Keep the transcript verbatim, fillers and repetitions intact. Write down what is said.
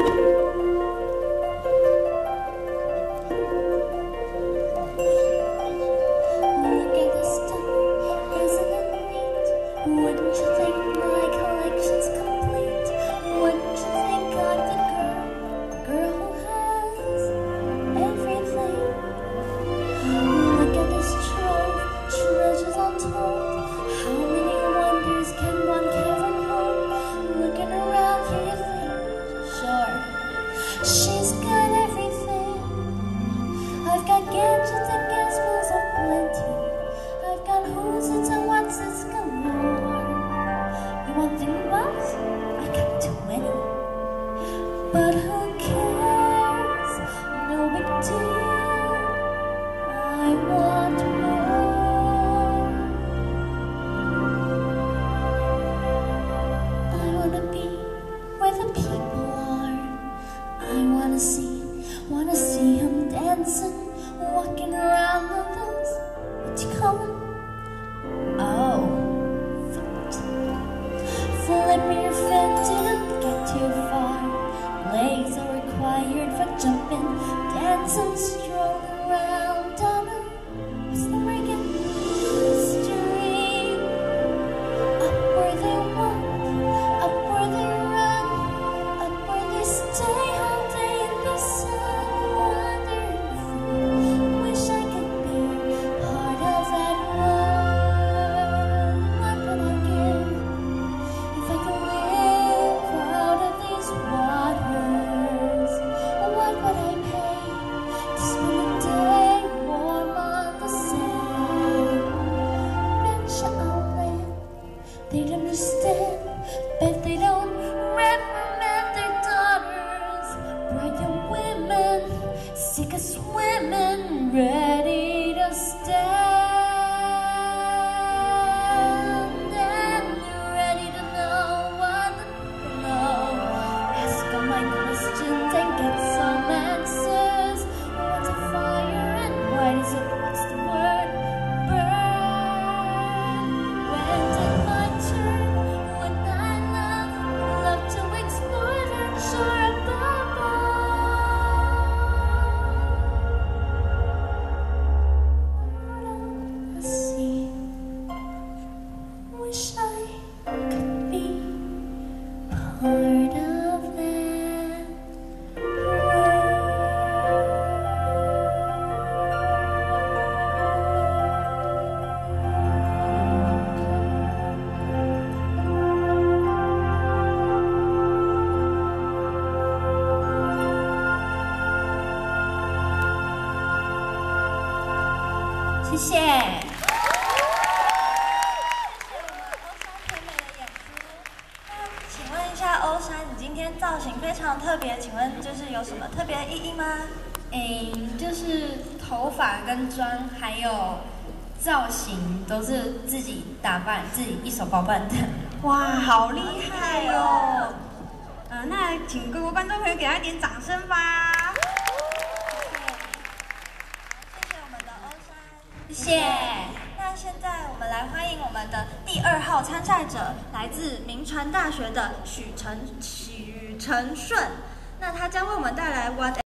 But who cares? No big deal. I want more. I wanna be where the people are. I wanna see, wanna see him dancing, walking around the those. What you call them? Oh, foot. Flip your foot, didn't get too far. Legs are required for jumping, dancing, strolling around on a, what's the word again? Street. Up where they walk, up where they run, up where they stay all day in the sun, wondering, wish I could be part of that run. What would I give if I could live out of these waters? What would I pay to spend the day warm on the sand? Mention all that they'd understand, but they don't reprimand their daughters. Bright young women, sick of swimming, ready to stand, and ready to know what they know. Ask all my questions and get some answers. What's a fire and why is it? What's the word? Burn. When did my turn? When I love, love to explore the shore above the sea. Wish I could be part of that. 谢谢。谢谢我们欧珊甜美的演出。那请问一下，欧珊，你今天造型非常特别，请问就是有什么特别的意义吗？ 诶，就是头发跟妆还有造型都是自己打扮、自己一手包办的。 哇，好厉害哦！呃，那请各位观众朋友给他一点掌声吧。 谢谢。 那现在我们来欢迎我们的第二号参赛者，来自铭传大学的许承许承顺。那他将为我们带来 What